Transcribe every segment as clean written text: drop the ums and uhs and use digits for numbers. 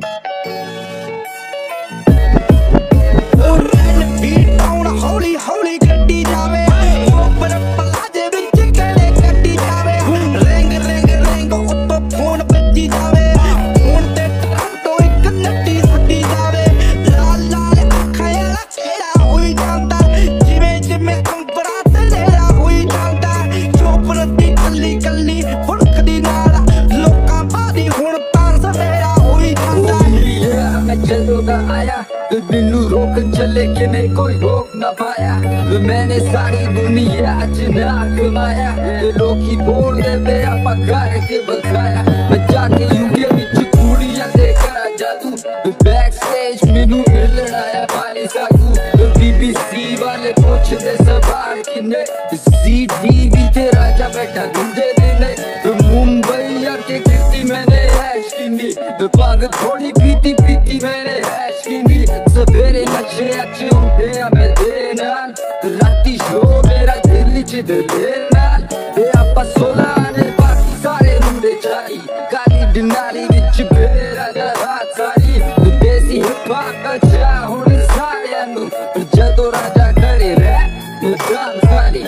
हौली हौली गड्डी जावे ऊपर पलाजे विच गले गड्डी जावे रेंग रेंग रेंग उत्तो फोन बज्जी जावे फोन ते टोरंटो एक नट्टी सुट्टी जावे लाल लाल अखां वाला चेहरा होई जांदा जिवें जिवें अंबरा ते लेरा होई जांदा चोपर दी कल्ली कल्ली फुड़कदी नाल लोकां बादी हुण तां सवेरा होई जांदा मैं चलूंगा आया बिनु रोक चले कि नहीं कोई रोक ना पाया मैंने सारी दुनिया ना कमाया लोग ही बोल दे मेरा पगार के बकाया मैं जाके यूके विच कुड़ियां देखा जादू बैक स्टेज मैनू मिलना आया पाली साकू बीबीसी वाले पूछते सवाल किन्ने सीटीवी ते राजा बैठा दूजे दिन मुंबई आके गिरती मैंने ऐश किन्नी पागल थोड़ी पीती पीती मैंने ऐश किन्नी सवेरे नशे अच्छे होते मैं तेरे नाल राती शो मेरा दिल च तेरे नाल ते आपा 16 ने बाकी सारे मुंडे चाई काली डिनारी विच मेरा रात सारी देसी हिप हॉप दा चा हुण सारियां नू जदों राजा करे रैप जान सारी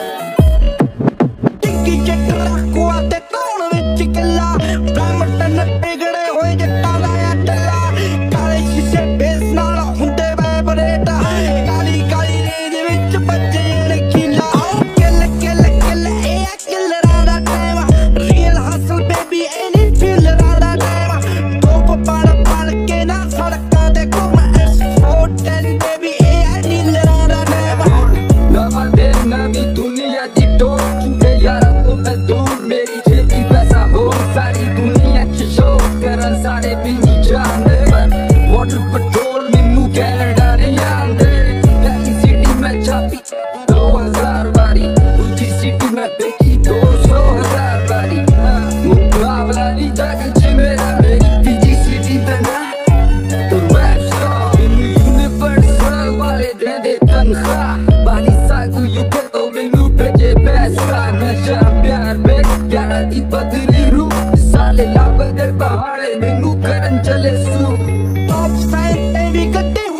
टिक्की चक्कर कुआ ते कौन विच किला ब्रह्मटन बिगड़े होए जट्टां दा टल्ला काले शीशे बेस नाल हुंदे वाइब्रेट काली काली रेंज विच बच्चे ने खिला किल किल किल ए किलरां दा टाइम रियल हसल बेबी ए नी फिलरां दा टाइम टॉप पड़ के ना सड़कां ते घुम S410 बेबी ए नीलरां दा टाइम नवा दिन नवी दुनिया दी टोक यारा तो मैं दूर मेरी जेबी पैसा हो सारी दुनिया च शो करन सारे बिनी जाने वाटर पेट्रोल मैनू कैनेडा नहीं आंदे पहली सिटी में छापी 2000 बारी दूजी सिटी में देखी 200,000 बारी मुकाबला नहीं जग च मेरा मेरी तीजी सिटी पे ना तो रैप स्टार मैनू यूनिवर्सल वाले दे तनख्वाह बाली सागू यूके तो मैनू भेजे पैसा नशा प्यार में यारा दी बदली रूप साले लाभ दे पहाड़े मैनू करन चले सू टॉप साइड ते भी गड्डी